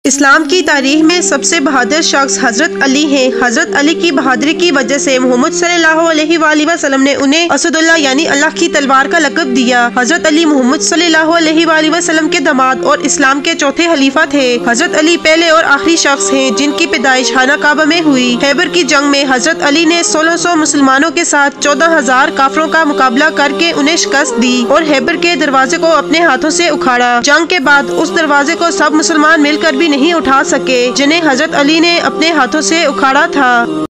इस्लाम की तारीख में सबसे बहादुर शख्स हजरत अली हैं। हजरत अली की बहादुरी की वजह से मोहम्मद सल्लल्लाहु अलैहि वसल्लम ने उन्हें असदुल्लाह यानी अल्लाह की तलवार का लक़ब दिया। हजरत अली मोहम्मद सल्लल्लाहु अलैहि वसल्लम के दामाद और इस्लाम के चौथे खलीफा थे। हजरत अली पहले और आखिरी शख्स हैं जिनकी पैदाइश खाना काबा में हुई। खैबर की जंग में हजरत अली ने 1600 मुसलमानों के साथ 14,000 काफरों का मुकाबला करके उन्हें शिकस्त दी और खैबर के दरवाजे को अपने हाथों से उखाड़ा। जंग के बाद उस दरवाजे को सब मुसलमान मिलकर भी नहीं उठा सके जिन्हें हजरत अली ने अपने हाथों से उखाड़ा था।